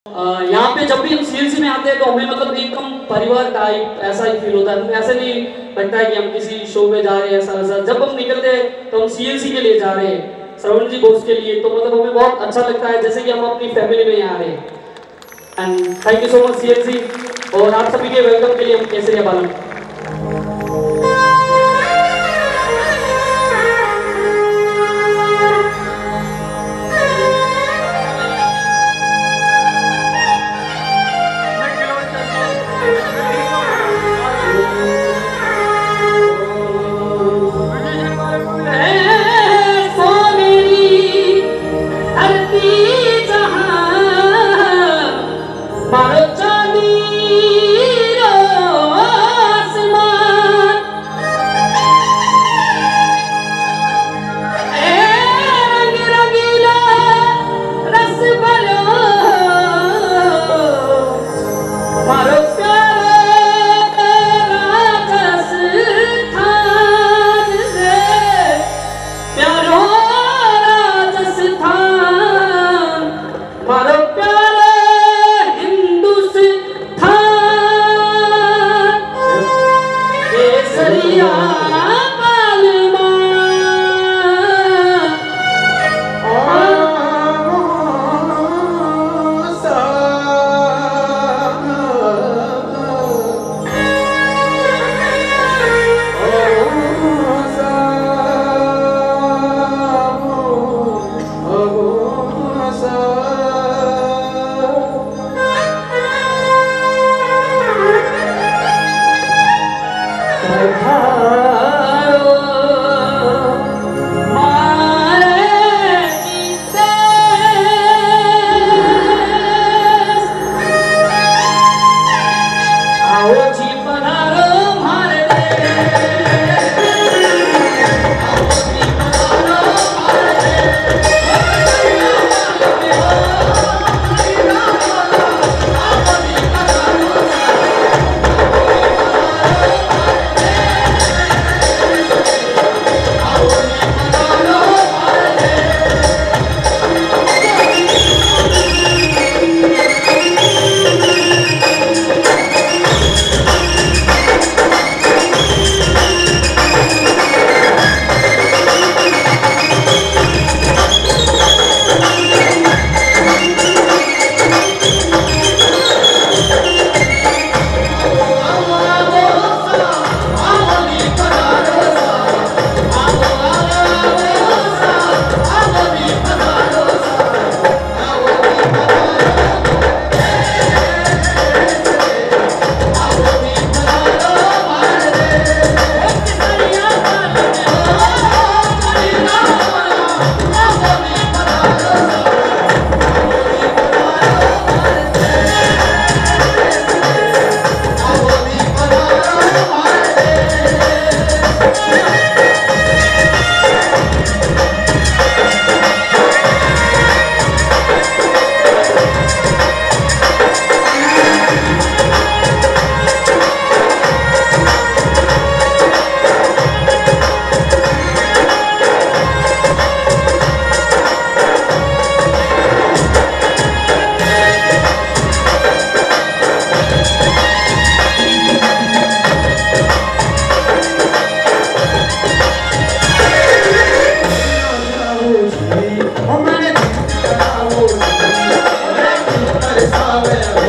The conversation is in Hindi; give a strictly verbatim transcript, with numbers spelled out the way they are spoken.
यहाँ पे जब भी हम सीएलसी में आते हैं तो हमें मतलब एकदम परिवार टाइप ऐसा ही फील होता है। ऐसे नहीं लगता है कि हम किसी शो में जा रहे हैं ऐसा ऐसा। जब हम निकलते हैं तो हम सीएलसी के लिए जा रहे हैं, श्रवण जी बोस के लिए, तो मतलब हमें बहुत अच्छा लगता है जैसे कि हम अपनी फैमिली में यहाँ आ रहे हैं। And thank you so much CLC, और आप सभी के वेलकम के लिए हम केसरिया बालन। Oh,